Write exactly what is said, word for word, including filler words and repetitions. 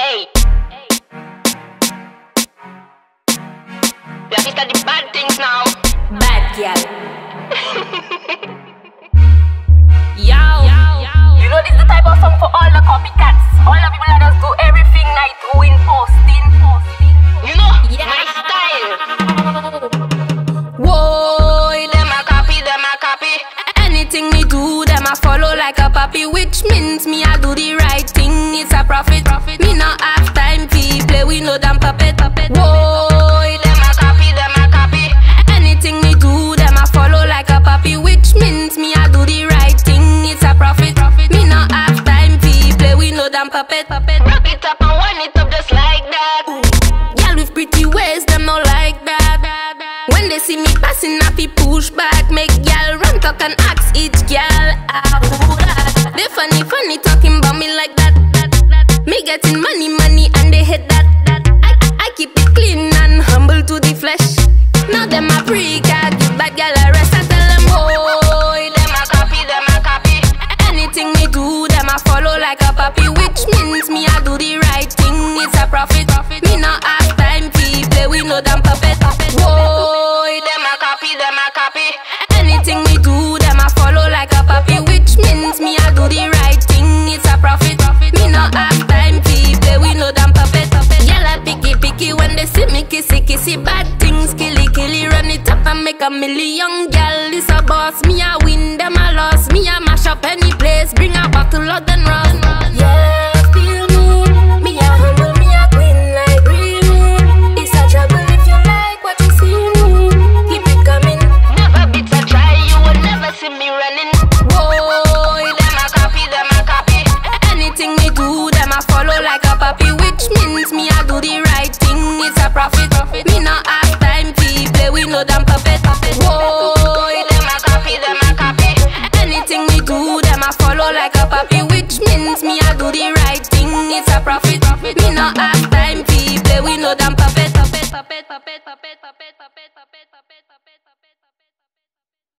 Hey, we have to start the bad things now. Bad girl. Yo, you know this is the type of song for all the copycats. All the people that just do everything night doing posting, posting. You know, Yeah. my style. Whoa, them a copy, them a copy. Anything me do, them I follow like a puppy, which means me I do the right thing. It's a profit. profit. Me not have time to play with no damn puppet. puppet. Whoa, them a copy, them a copy. Anything me do, them I follow like a puppy, which means me I do the right thing. It's a profit. profit. Me not have time to play with no damn puppet. puppet. Rock it up and wind it up just like that. Girl with pretty ways, them not like that. When they see me passing, happy push back. Make girl run talk and ask each girl how that. They funny, funny talking about me like that. Me getting money, money, and they hate that. I, I keep it clean and humble to the flesh. Now them a pre-cat, bad girl a rest. I tell them, oh, Them a copy, them a copy. anything me do, them I follow like a puppy, which means me I do the right thing. It's a profit. Me not have time to play with no damn puppet. Whoa, Them a copy, them a copy. anything me do, them I follow like a puppy, which means me I do the right thing. It's a profit. Me not have time to play with no damn puppet. Girl I picky picky when they see me kissy kissy. Bad things killy killy, run it up and make a million. Girl this a boss, me I win, them I lost. Me I mash up any place, bring a bottle of then run. Yeah, feel me, me a humble, me a queen like breathing. It's a trouble if you like what you see me. Keep it coming. Never beat a try, you will never see me running. Whoa, Them a copy, them a copy. anything me do, them I follow like a puppy, which means me I do the right thing. It's a profit. Me not have time to play with no damn puppet. Whoa, Them a copy, them a copy. anything me do, them I follow like a puppy, which means me I do the right thing. It's a profit. Me not have time to play with no damn puppet. puppet, puppet, puppet, puppet.